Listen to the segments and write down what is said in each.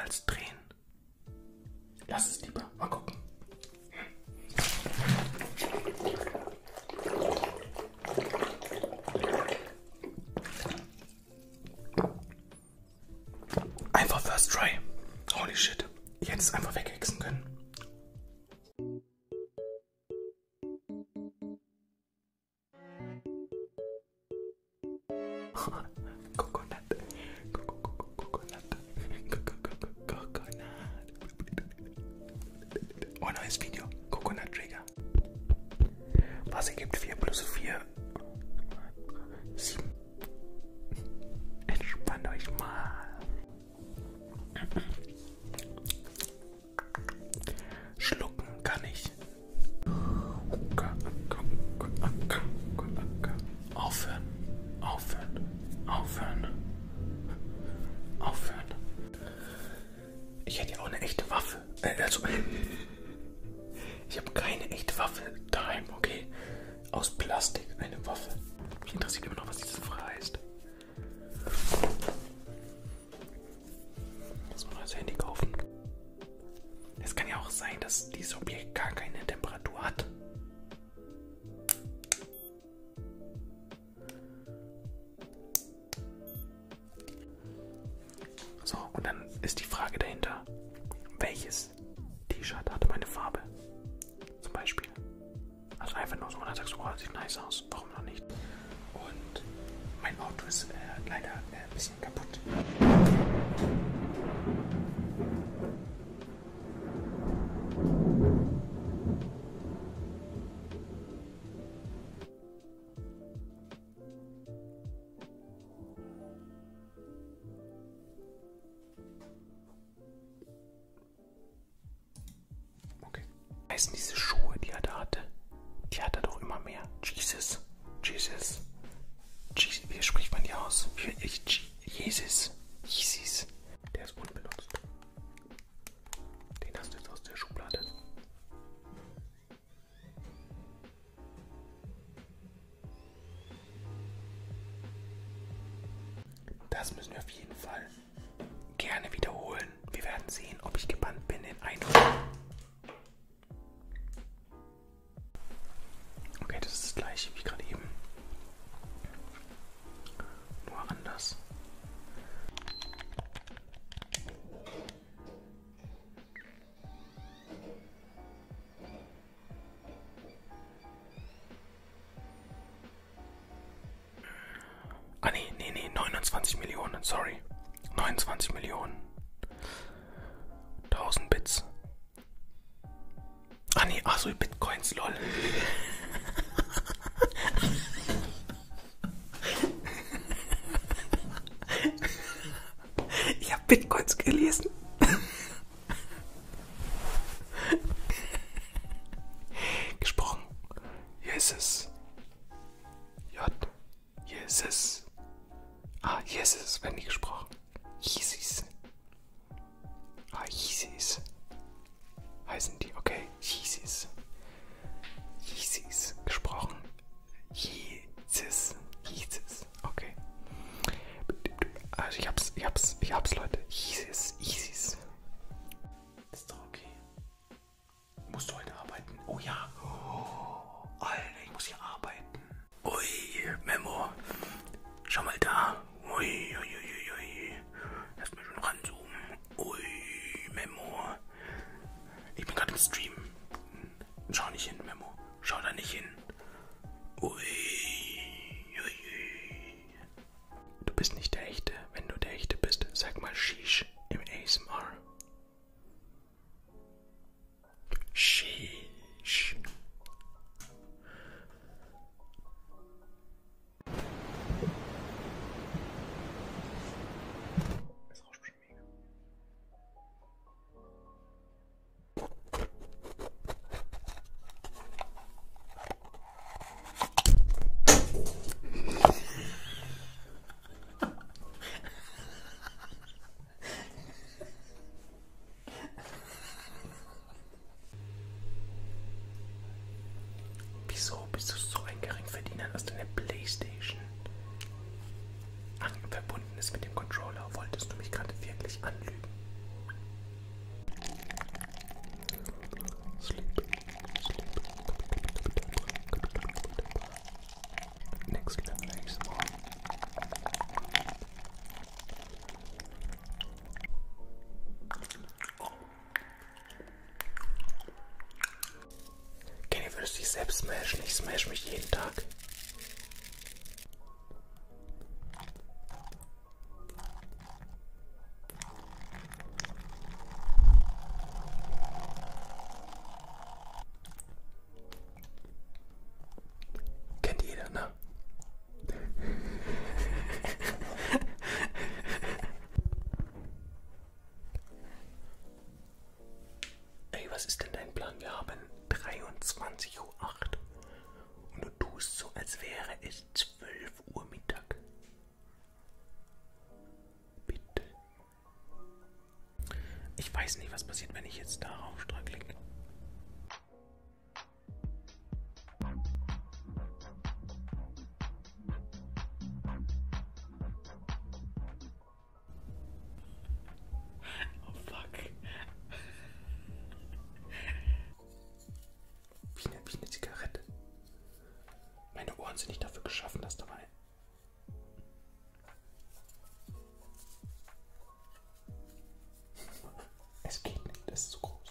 als drehen. Lass es lieber. Mal gucken. Einfach First Try. Holy shit. Ich hätte es einfach weghexen können. Coconut. Oh, neues Video. Coconut Trigger. Was ergibt 4 plus 4? 7. Entspannt euch mal. Schlucken kann ich. Aufhören. Aufhören. Aufhören. Aufhören. Ich hätte ja auch eine echte Waffe. Also, ich habe keine echte Waffe daheim, okay? Aus Plastik eine Waffe. Mich interessiert immer noch, was diese Frage heißt. Jetzt mal ein neues Handy kaufen. Es kann ja auch sein, dass dieses Objekt gar keine Temperatur hat. So, und dann ist die Frage dahinter, welches T-Shirt hatte meine Farbe? Zum Beispiel. Also einfach nur so, und dann sagst du, oh, das sieht nice aus, warum noch nicht? Und mein Auto ist leider ein bisschen kaputt. Heißen diese Schuhe, die er da hatte, die hat er doch immer mehr. Jesus. Jesus. Jesus. Wie spricht man die aus? Jesus. Jesus. Der ist unbenutzt. Den hast du jetzt aus der Schublade. Das müssen wir auf jeden Fall gerne wiederholen. Wir werden sehen, ob ich gebannt bin in ein das ist das gleiche wie gerade eben. Nur anders. Ah nee, 29 Millionen, sorry. 29 Millionen. 1000 Bits. Ah nee, ach so, Bitcoins, lol. Ich habe Bitcoins gelesen. Gesprochen. Jesus. J. Jesus. Ah, Jesus, wenn nicht gesprochen. Jesus. Ah, Jesus. Heißen die, okay. Jesus. Jesus. Gesprochen. Jesus. Jesus. Okay. Also ich hab's, Leute. Jesus. Ist doch okay. Musst du heute arbeiten? Oh ja. Oh, Alter, ich muss hier arbeiten. Ui, Memo. Schau mal da. Ui. Lass mich schon ranzoomen. Ui, Memo. Ich bin gerade im Stream. Schau nicht hin, Memo. Schau da nicht hin. Ui. Du bist nicht der Echte. Wenn du der Echte bist, sag mal Sheesh im ASMR. Sheesh. Das rauscht schon mega. Wieso bist du so ein Geringverdiener, dass deine Playstation verbunden ist mit dem Controller? Wolltest du mich gerade wirklich anlügen? smash mich jeden Tag. Kennt jeder, ne? Ey, was ist denn dein Plan? Wir haben 23:08 Uhr und du tust so, als wäre es 12 Uhr Mittag. Bitte. Ich weiß nicht, was passiert, wenn ich jetzt darauf klicke. Wie eine Zigarette. Meine Ohren sind nicht dafür geschaffen, das dabei. Es geht nicht, das ist zu groß.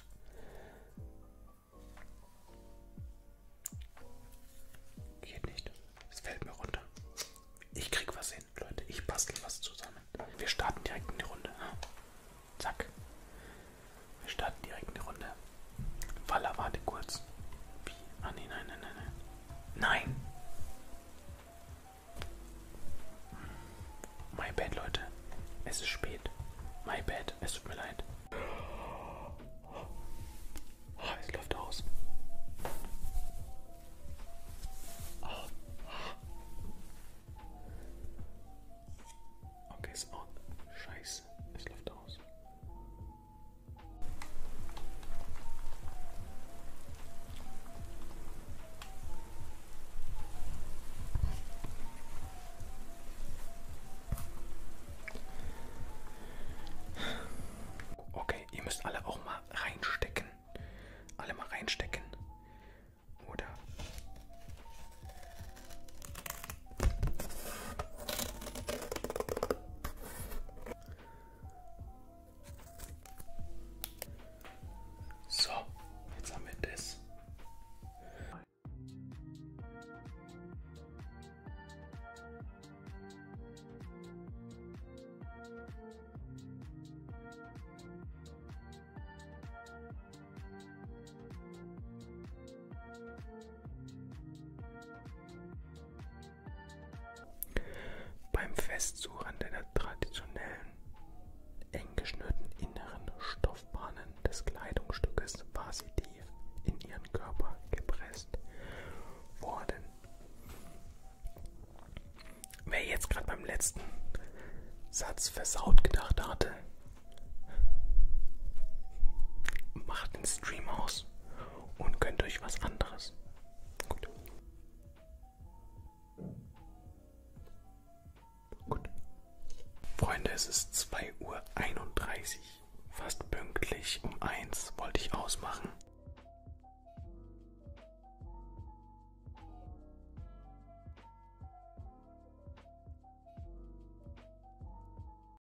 Geht nicht. Es fällt mir runter. Ich krieg was hin, Leute. Ich bastel was zusammen. Wir starten direkt in die Runde. Zack. Wir starten direkt in die Runde. Walla, warte kurz. Wie? Ah, nee, nein. Nein! My bad, Leute. Es ist spät. My bad. Es tut mir leid. Oh, es läuft aus. Okay, ist out. Scheiße. Es läuft aus. Okay, ihr müsst alle auch mal reinstecken. Alle mal reinstecken. Oder? So, jetzt haben wir das. Beim Festsuchen der traditionellen, eng geschnürten inneren Stoffbahnen des Kleidungsstückes war sie tief in ihren Körper gepresst worden. Wer jetzt gerade beim letzten Satz versaut gedacht hatte, macht den Stream aus und gönnt euch was anderes. Gut. Gut. Freunde, es ist 2:31 Uhr. Fast pünktlich um 1 wollte ich ausmachen.